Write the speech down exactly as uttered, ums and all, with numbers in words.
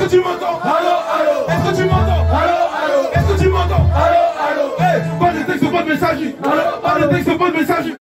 que tu m'entends? Allô, allô. Est-ce que tu m'entends? Allô, allô. Est-ce que tu m'entends? Allô, allô. Hey, pas de texte, pas de message. Allô, Pas de texte, pas de message.